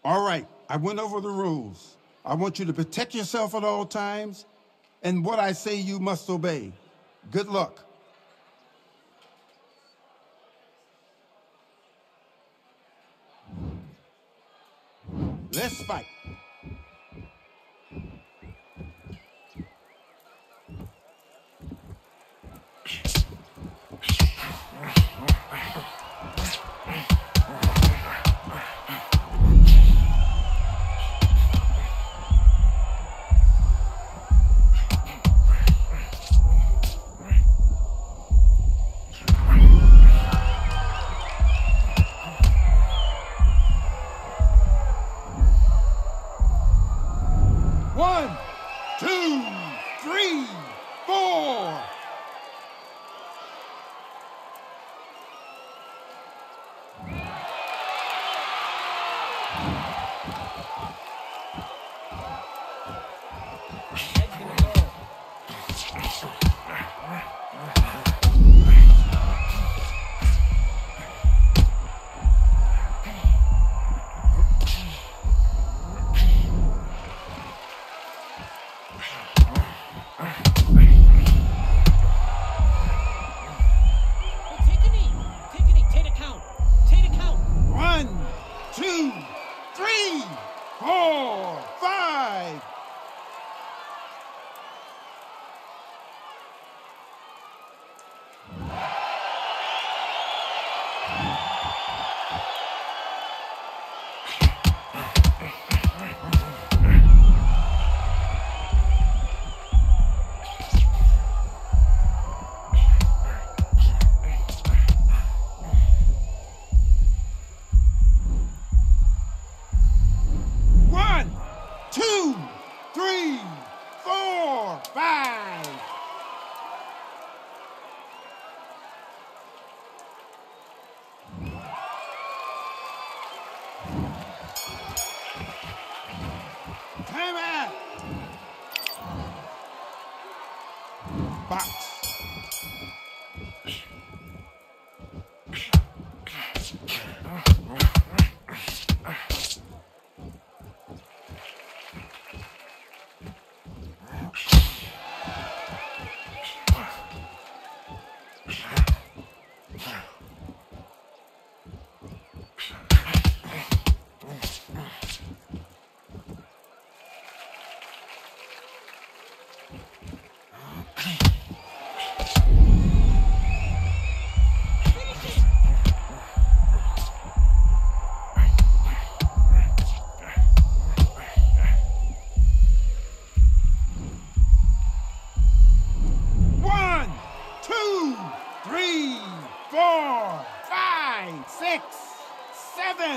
All right, I went over the rules. I want you to protect yourself at all times, and what I say you must obey. Good luck. Let's fight. One, two, three, four. One, two, three, four, five. One, two, three, four, five. Time out. Box. One, two, three, four, five, six, seven.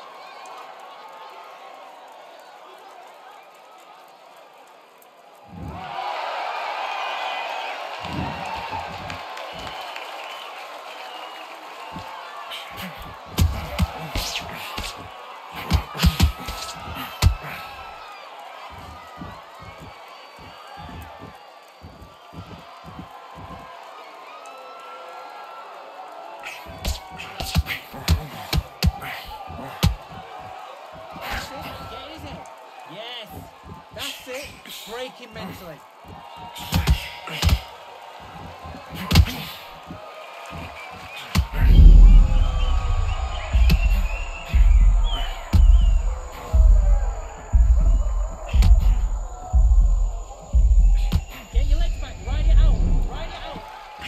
Yes, that's it. Breaking mentally. Get your legs back. Ride it out. Ride it out.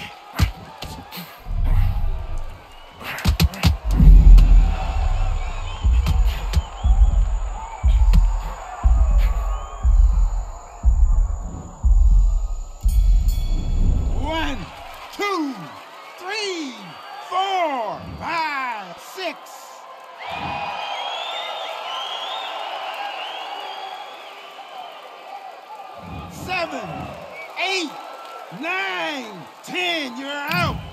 One, two, three, four, five, six. Seven, eight, nine, 10. You're out.